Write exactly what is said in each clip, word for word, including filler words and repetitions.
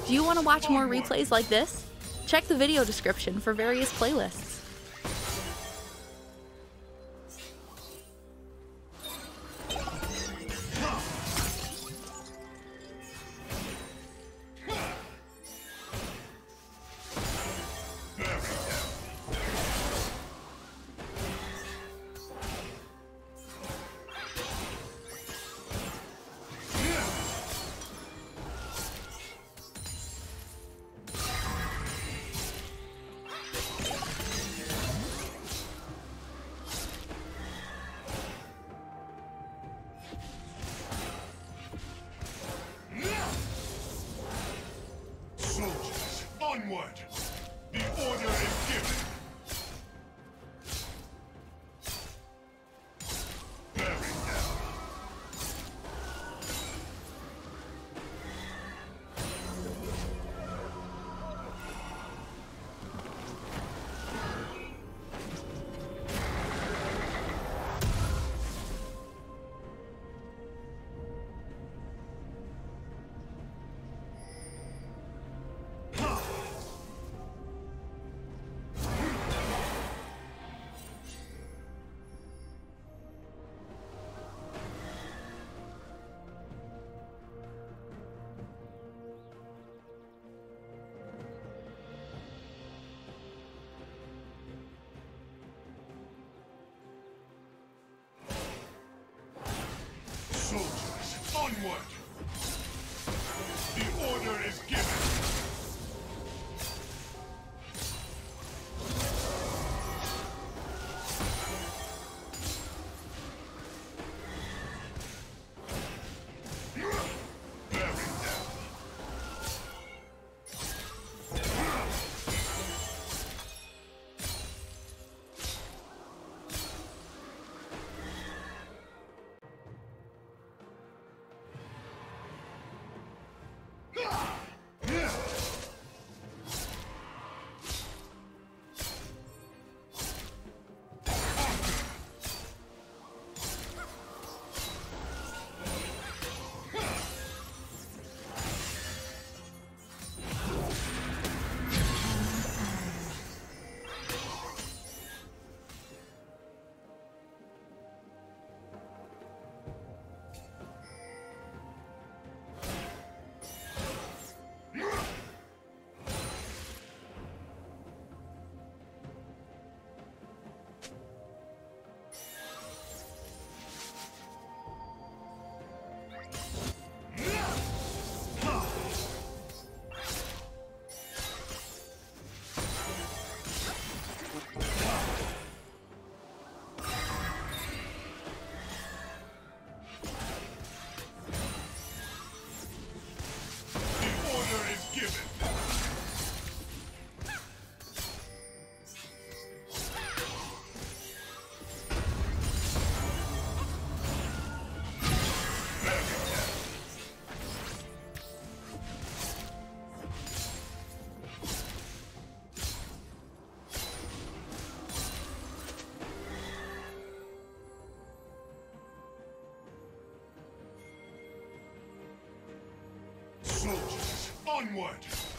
Do you want to watch more replays like this? Check the video description for various playlists. Soldiers, onward! The order is given! Bearing down! Soldiers, onward! The order is given! Soldiers, onward!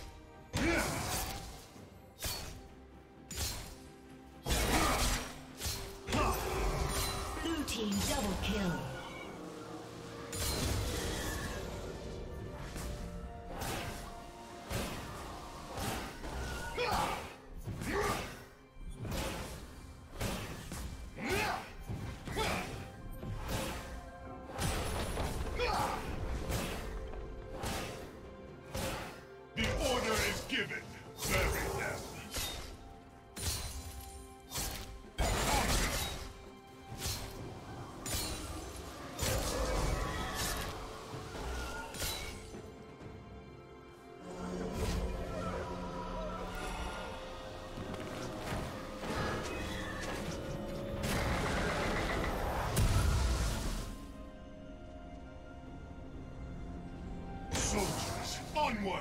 Blue team double kill. Given. Bury them. Soldiers, onward!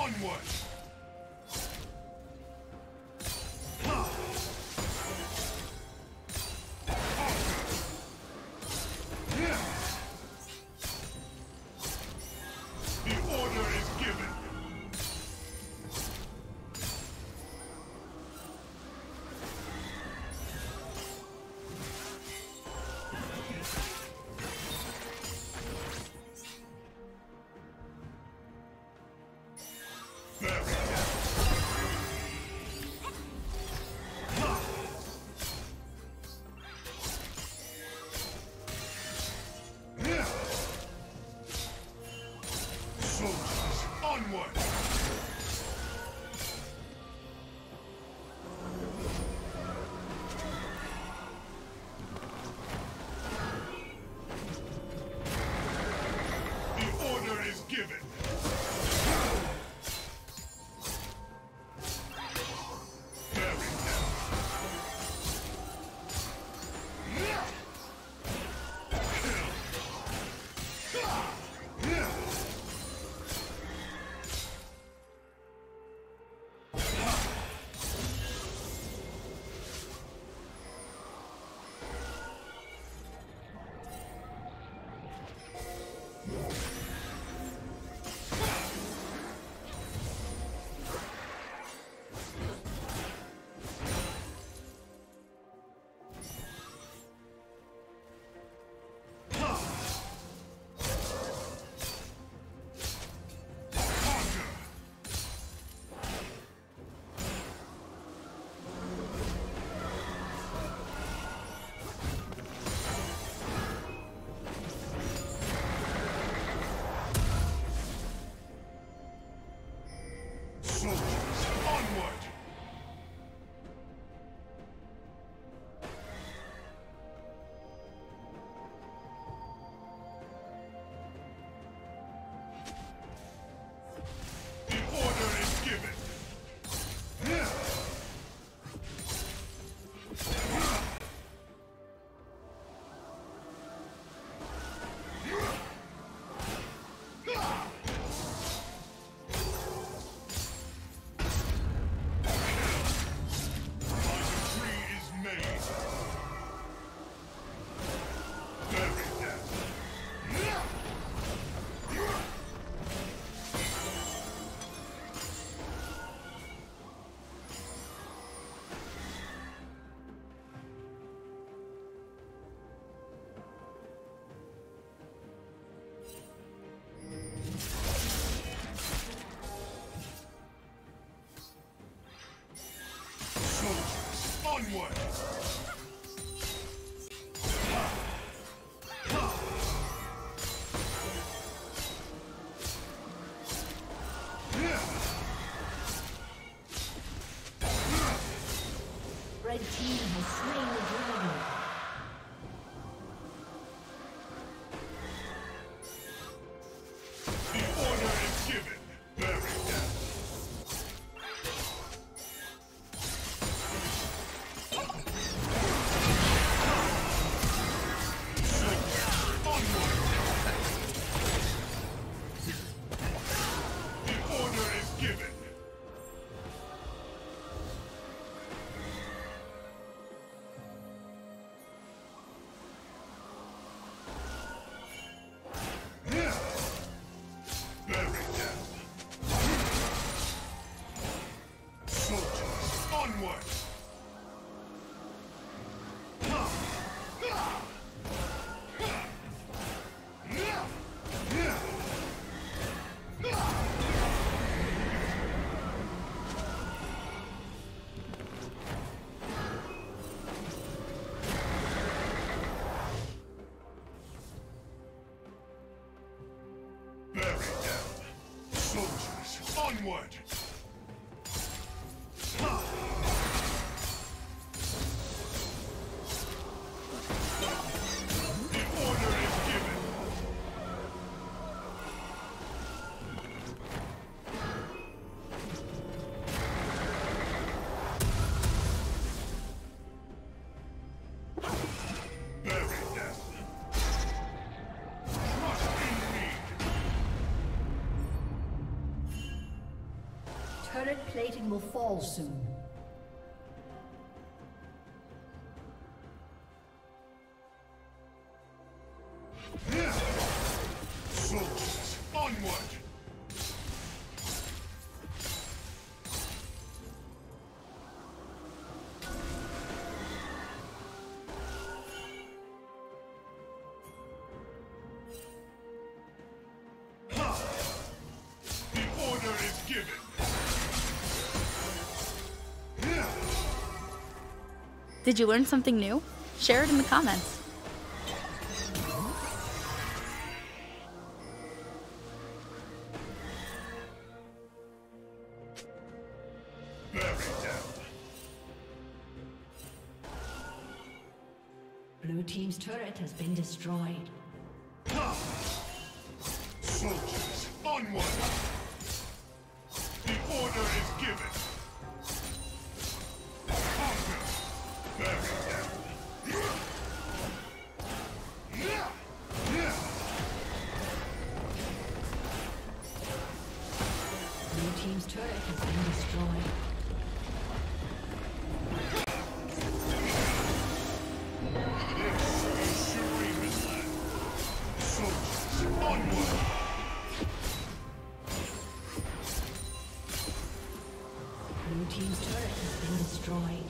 Onward! The order is given. Soldiers, onward! The order is given. Soldiers, onward! The order is given. Soldiers, onward! Red team has slain the dragon. The order is given. Bury them. Onward! The order is given. Bury them. Trust in me. Turret plating will fall soon. Soldiers, onward! Did you learn something new? Share it in the comments. Blue team's turret has been destroyed. Soldiers, onward! The order is given. Conquer. Bury them. Blue team's turret has been destroyed. Blue team's turret has been destroyed.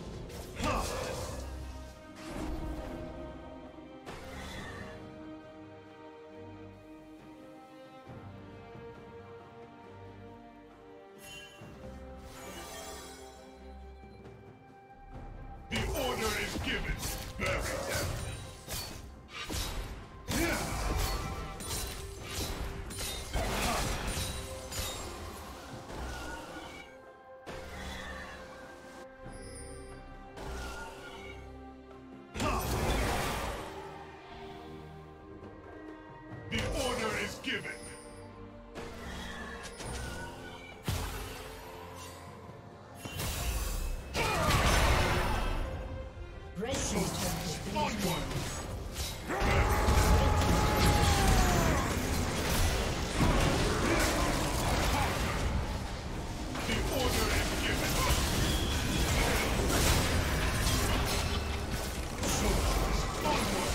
The order is given. Bury them. The order is given. Red team's turret has been Onward! The order is given. Soldiers, onward!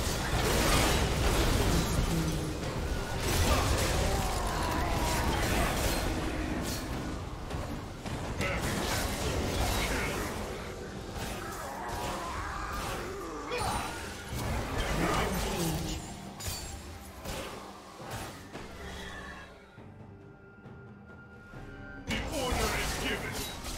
The order is given.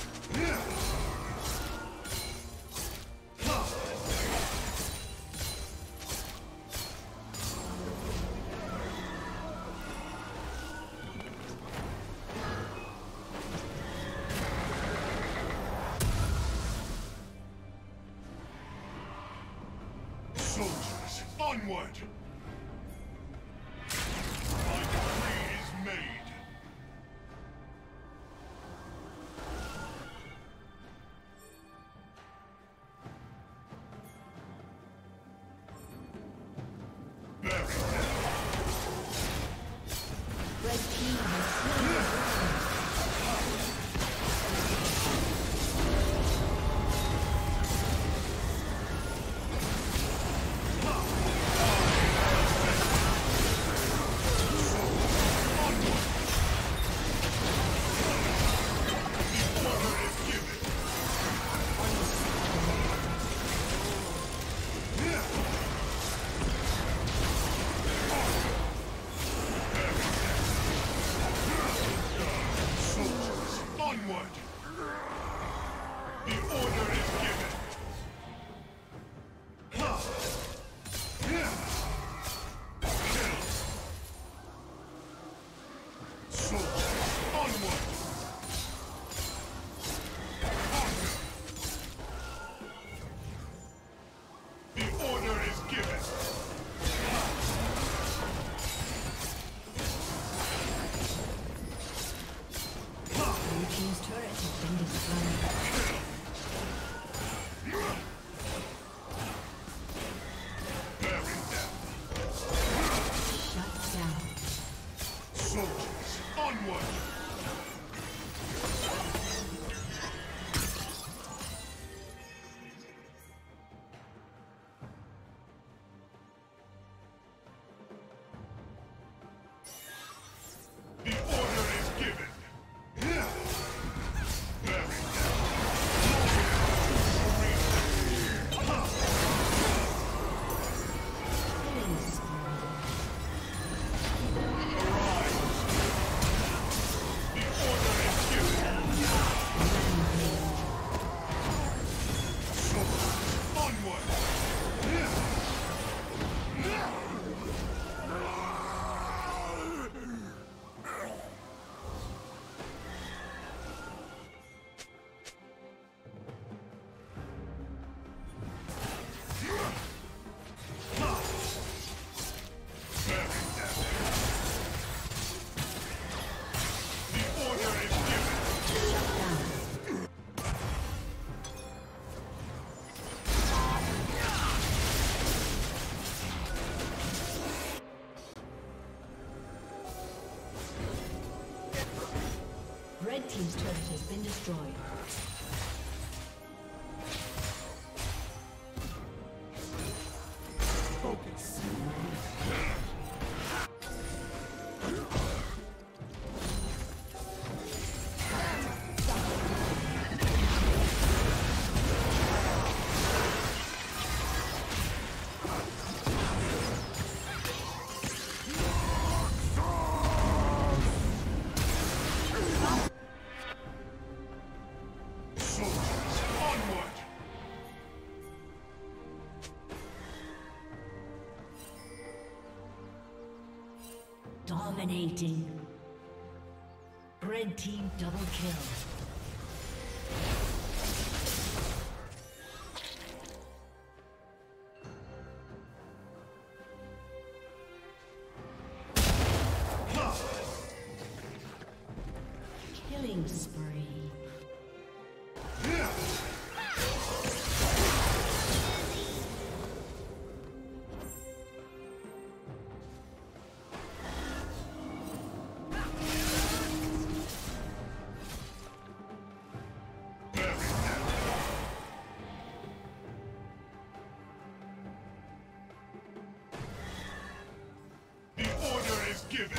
Soldiers, onward! My decree is made. Bury them. Red team has slain the dragon. The order is given. Soldiers, onward! The order is given. Soldiers, onward! Conquer. The order is given. Blue team's turret has been destroyed. Bury them. Shut down. Soldiers, onward! Red team's turret has been destroyed. Focus. Dominating. Red team double kill. Killing spree. Given.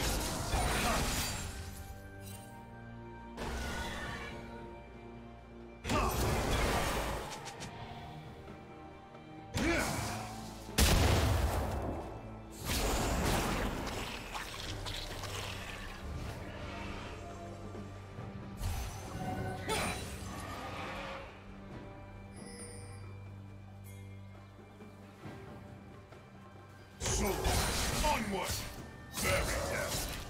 So, onward! Very down.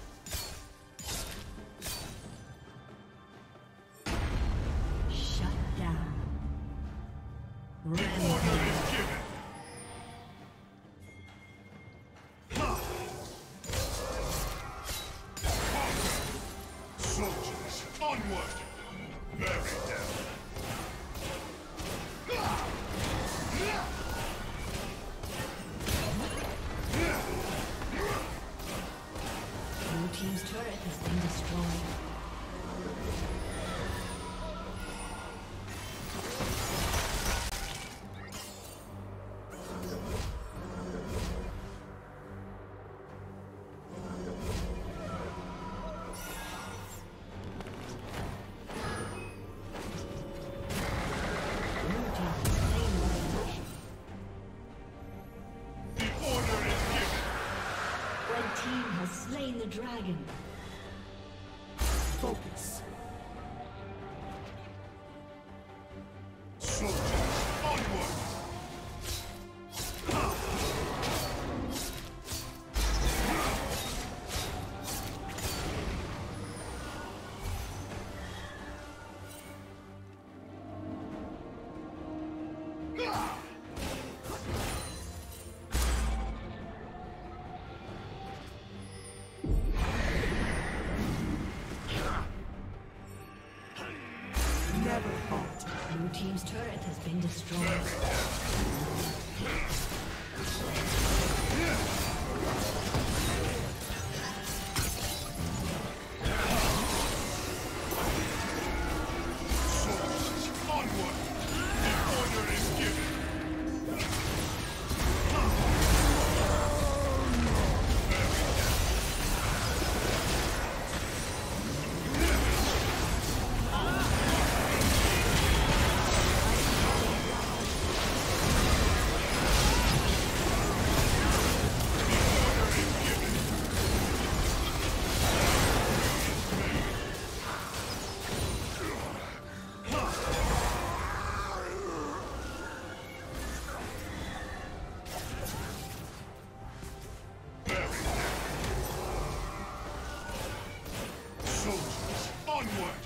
Shut down. The order is given. Soldiers, onward! Very down. Blue team's turret has been destroyed. Slain the dragon. Focus. Soldiers, onward! Blue team's turret has been destroyed. Onward! The order is given. Soldiers, onward!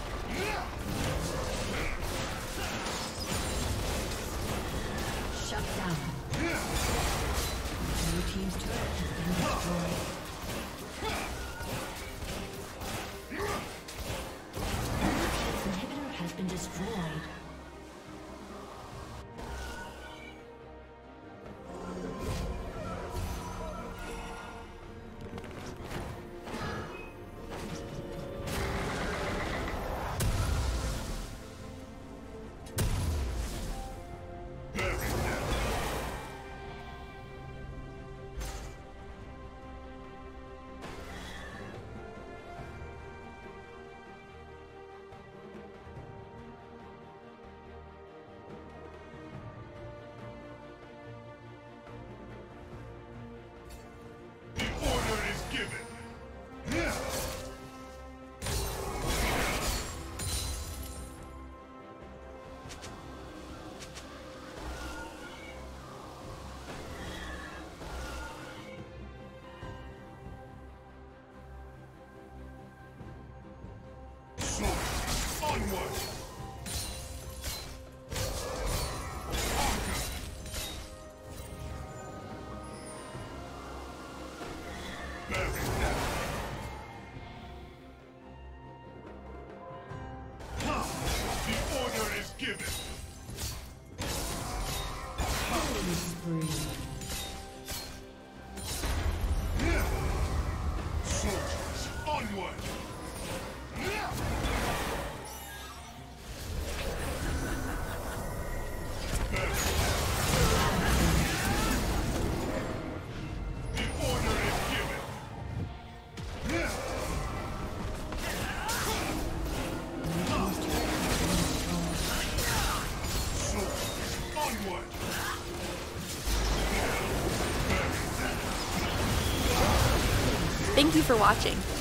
Shut down. Blue team's turret has been destroyed. This inhibitor has been destroyed. Onward! Very down. The order is given. Soldiers, onward! The order is given. Soldiers, onward! Thank you for watching.